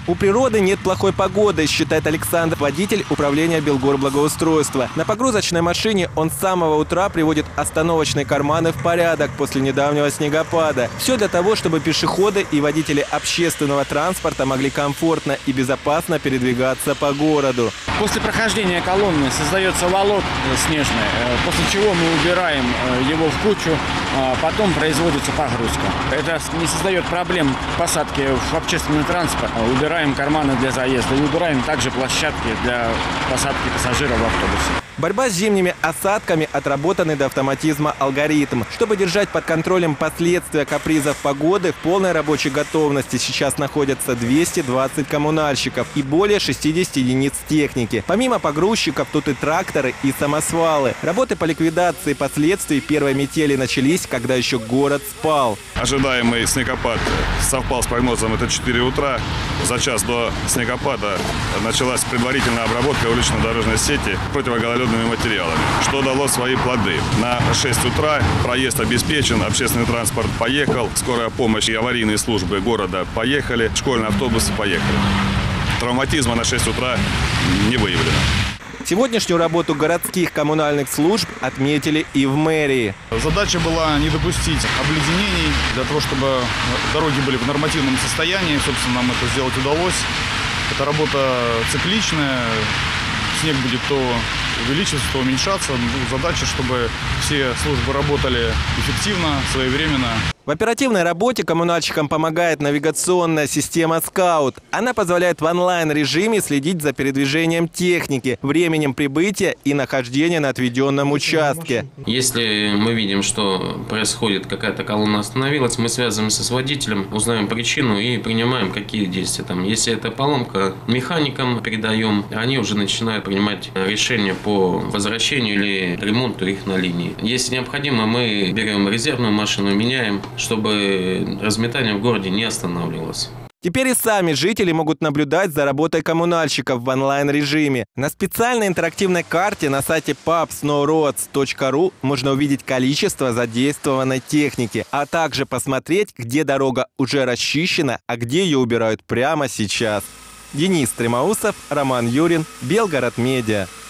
У природы нет плохой погоды, считает Александр, водитель управления Белгорблагоустройства. На погрузочной машине он с самого утра приводит остановочные карманы в порядок после недавнего снегопада. Все для того, чтобы пешеходы и водители общественного транспорта могли комфортно и безопасно передвигаться по городу. После прохождения колонны создается волок снежный, после чего мы убираем его в кучу, потом производится погрузка. Это не создает проблем посадки в общественный транспорт. Убираем карманы для заезда и убираем также площадки для посадки пассажиров в автобусе. Борьба с зимними осадками – отработанный до автоматизма алгоритм. Чтобы держать под контролем последствия капризов погоды, в полной рабочей готовности сейчас находятся 220 коммунальщиков и более 60 единиц техники. Помимо погрузчиков, тут и тракторы, и самосвалы. Работы по ликвидации последствий первой метели начались, когда еще город спал. Ожидаемый снегопад совпал с прогнозом, это 4 утра. За час до снегопада началась предварительная обработка улично-дорожной сети противогололедными материалами, что дало свои плоды. На 6 утра проезд обеспечен, общественный транспорт поехал, скорая помощь и аварийные службы города поехали, школьные автобусы поехали. Травматизма на 6 утра не выявлено. Сегодняшнюю работу городских коммунальных служб отметили и в мэрии. Задача была не допустить обледенений, для того, чтобы дороги были в нормативном состоянии. Собственно, нам это сделать удалось. Это работа цикличная. Снег будет то увеличиваться, то уменьшаться. Задача, чтобы все службы работали эффективно, своевременно. В оперативной работе коммунальщикам помогает навигационная система «Скаут». Она позволяет в онлайн-режиме следить за передвижением техники, временем прибытия и нахождения на отведенном участке. Если мы видим, что происходит, какая-то колонна остановилась, мы связываемся с водителем, узнаем причину и принимаем какие действия. Если это поломка, механикам передаем, они уже начинают принимать решения по возвращению или ремонту их на линии. Если необходимо, мы берем резервную машину, меняем, чтобы разметание в городе не останавливалось. Теперь и сами жители могут наблюдать за работой коммунальщиков в онлайн-режиме. На специальной интерактивной карте на сайте pubsnowroads.ru можно увидеть количество задействованной техники, а также посмотреть, где дорога уже расчищена, а где ее убирают прямо сейчас. Денис Тремоусов, Роман Юрин, Белгород Медиа.